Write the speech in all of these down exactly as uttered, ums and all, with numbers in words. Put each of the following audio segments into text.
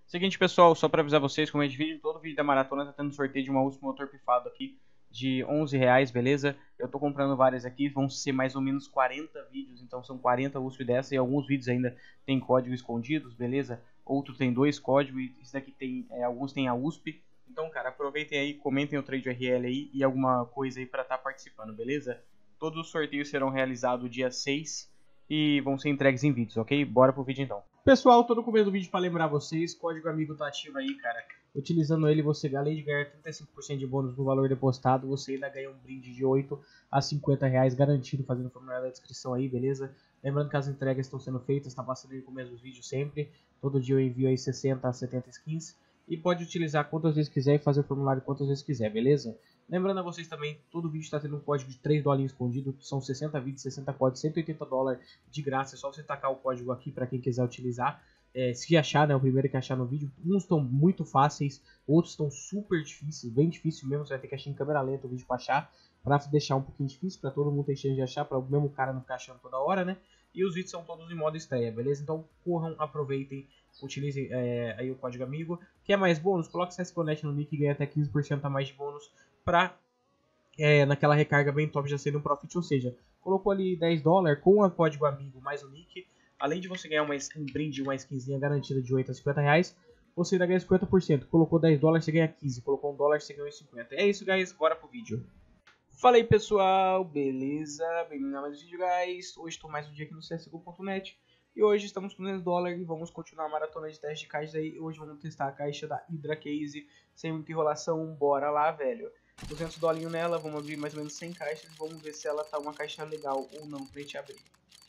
Seguinte, pessoal, só para avisar vocês, como é de vídeo, todo vídeo da maratona tá tendo sorteio de uma U S P motor pifado aqui de onze reais, beleza? Eu tô comprando várias aqui, vão ser mais ou menos quarenta vídeos, então são quarenta U S P dessa e alguns vídeos ainda tem código escondidos, beleza? Outro tem dois códigos e esse daqui tem, é, alguns tem a U S P. Então, cara, aproveitem aí, comentem o trade U R L aí e alguma coisa aí para estar tá participando, beleza? Todos os sorteios serão realizados dia seis e vão ser entregues em vídeos, ok? Bora pro vídeo então. Pessoal, tô no começo do vídeo para lembrar vocês, código amigo tá ativo aí, cara. Utilizando ele, você, além de ganhar trinta e cinco por cento de bônus no valor depositado, você ainda ganha um brinde de oito a cinquenta reais garantido, fazendo o formulário da descrição aí, beleza? Lembrando que as entregas estão sendo feitas, tá passando aí no começo dos vídeos sempre. Todo dia eu envio aí sessenta a setenta skins. E pode utilizar quantas vezes quiser e fazer o formulário quantas vezes quiser, beleza? Lembrando a vocês também, todo vídeo está tendo um código de três dólares escondido, são sessenta vídeos, sessenta códigos, cento e oitenta dólares de graça, é só você tacar o código aqui para quem quiser utilizar. É, se achar, né, o primeiro que achar no vídeo, uns estão muito fáceis, outros estão super difíceis, bem difícil mesmo, você vai ter que achar em câmera lenta o vídeo para achar, para deixar um pouquinho difícil, para todo mundo ter chance de achar, para o mesmo cara não ficar achando toda hora, né? E os vídeos são todos em modo estreia, beleza? Então corram, aproveitem, utilizem é, aí o código amigo. Quer mais bônus? Coloque C S G O Net no nick e ganha até quinze por cento a mais de bônus para é, naquela recarga bem top já sendo um profit, ou seja, colocou ali dez dólares com o código amigo mais o nick, além de você ganhar uma skin, um brinde, uma skinzinha garantida de oito a cinquenta reais, você ainda ganha cinquenta por cento. Colocou dez dólares, você ganha quinze. Colocou um dólar, você ganha cinquenta. É isso, guys. Bora pro vídeo. Fala aí, pessoal. Beleza? Bem-vindo a mais um vídeo, guys. Hoje estou mais um dia aqui no C S G O ponto net. E hoje estamos com duzentos dólares e vamos continuar a maratona de teste de caixas aí. Hoje vamos testar a caixa da Hydra Case. Sem muita enrolação, bora lá, velho. duzentos dólares nela, vamos abrir mais ou menos cem caixas. Vamos ver se ela tá uma caixa legal ou não pra gente abrir.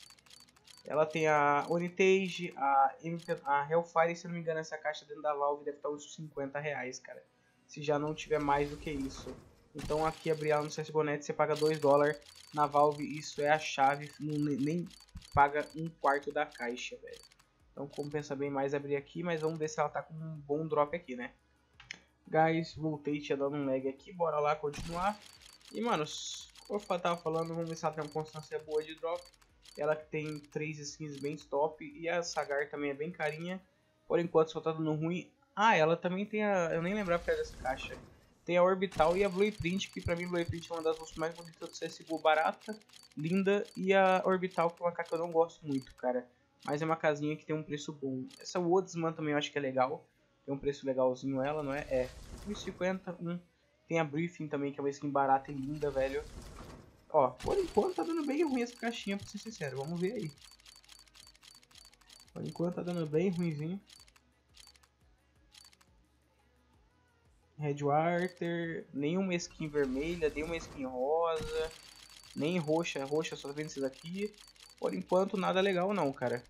Ela tem a Onitage, a, a Hellfire, se eu não me engano essa caixa dentro da Valve deve estar uns cinquenta reais, cara. Se já não tiver mais do que isso. Então aqui abrir ela no C S G O ponto net você paga dois dólares. Na Valve isso é a chave, não, nem paga um quarto da caixa, velho. Então compensa bem mais abrir aqui, mas vamos ver se ela tá com um bom drop aqui, né. Guys, voltei, tinha dado um lag aqui, bora lá continuar. E mano, como eu tava falando, vamos ver se ela tem uma constância boa de drop. Ela que tem três skins bem top e a Sagar também é bem carinha. Por enquanto só tá dando ruim. Ah, ela também tem a... eu nem lembrava que era dessa caixa. Tem a Orbital e a Blueprint, que pra mim Blueprint é uma das luzes mais bonitas do C S G O, barata, linda. E a Orbital, que é uma caixa que eu não gosto muito, cara. Mas é uma casinha que tem um preço bom. Essa Woodsman também eu acho que é legal. Tem um preço legalzinho ela, não é? É, um e cinquenta, um. Tem a Briefing também, que é uma skin barata e linda, velho. Ó, por enquanto tá dando bem ruim essa caixinha, pra ser sincero. Vamos ver aí. Por enquanto tá dando bem ruimzinho. Redwater, nenhuma skin vermelha, nenhuma skin rosa, nem roxa, roxa só vendo isso daqui. Por enquanto nada legal não, cara.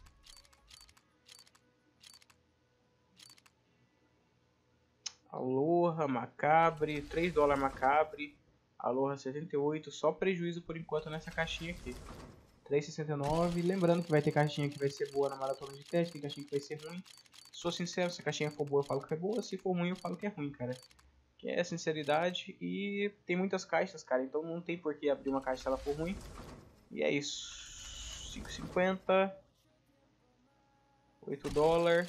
Aloha, Macabre, três dólares Macabre. Aloha setenta e oito, só prejuízo por enquanto nessa caixinha aqui. três e sessenta e nove, lembrando que vai ter caixinha que vai ser boa na maratona de teste, tem caixinha que vai ser ruim. Sou sincero, se a caixinha for boa eu falo que é boa, se for ruim eu falo que é ruim, cara. Que é sinceridade e tem muitas caixas, cara, então não tem por que abrir uma caixa se ela for ruim. E é isso, cinco e cinquenta, oito dólares.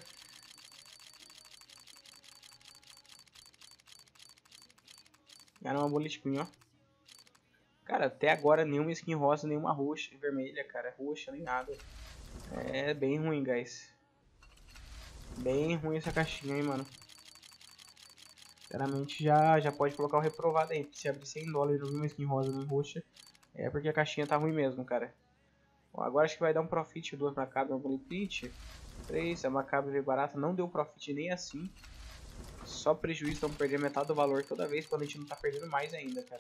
Ganhou uma bullet queen, ó. Cara, até agora nenhuma skin rosa, nenhuma roxa, vermelha, cara, roxa, nem nada. É bem ruim, guys. Bem ruim essa caixinha, hein, mano. Sinceramente, já, já pode colocar o reprovado aí. Se abrir cem dólares e não vir uma skin rosa nem roxa, é porque a caixinha tá ruim mesmo, cara. Bom, agora acho que vai dar um profit, duas Macabre, uma Blueprint. três, a Macabre veio barata, não deu profit nem assim. Só prejuízo, estamos perdendo metade do valor toda vez, quando a gente não tá perdendo mais ainda, cara.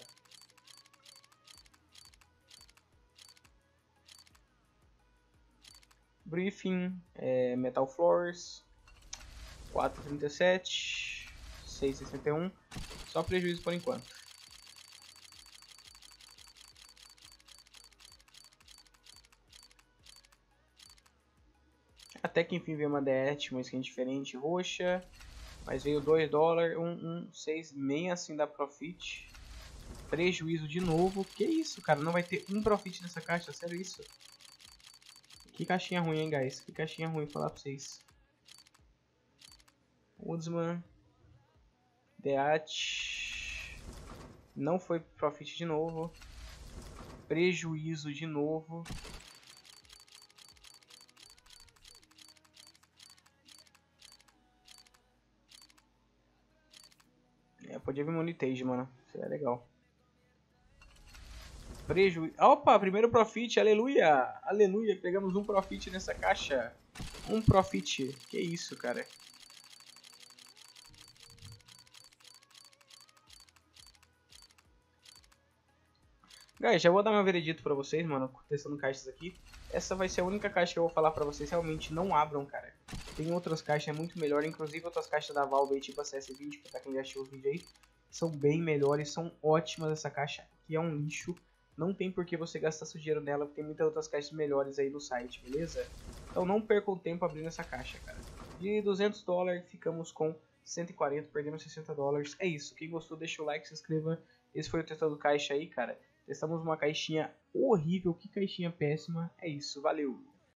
Briefing, é, Metal Floors, quatro e trinta e sete, seis e sessenta e um, só prejuízo por enquanto. Até que enfim veio uma D E T, uma skin diferente, roxa, mas veio dois dólares, um, um, seis, nem assim dá profit. Prejuízo de novo, que isso, cara, não vai ter um profit nessa caixa, sério isso? Que caixinha ruim, hein, guys? Que caixinha ruim, vou falar pra vocês. Woodsman. Deat. Não foi profit de novo. Prejuízo de novo. É, podia vir Monitage, mano. Seria legal. Prejuízo. Opa, primeiro profit, aleluia! Aleluia, pegamos um profit nessa caixa. Um profit. Que isso, cara. Guys, já vou dar meu veredito pra vocês, mano, testando caixas aqui. Essa vai ser a única caixa que eu vou falar pra vocês, realmente não abram, cara. Tem outras caixas muito melhores, inclusive outras caixas da Valve aí, tipo a C S vinte, pra quem já assistiu os vídeos aí. São bem melhores, são ótimas essa caixa, que é um lixo. Não tem por que você gastar seu dinheiro nela, porque tem muitas outras caixas melhores aí no site, beleza? Então não percam tempo abrindo essa caixa, cara. De duzentos dólares, ficamos com cento e quarenta, perdemos sessenta dólares. É isso, quem gostou deixa o like, se inscreva. Esse foi o testando caixa aí, cara. Testamos uma caixinha horrível, que caixinha péssima. É isso, valeu!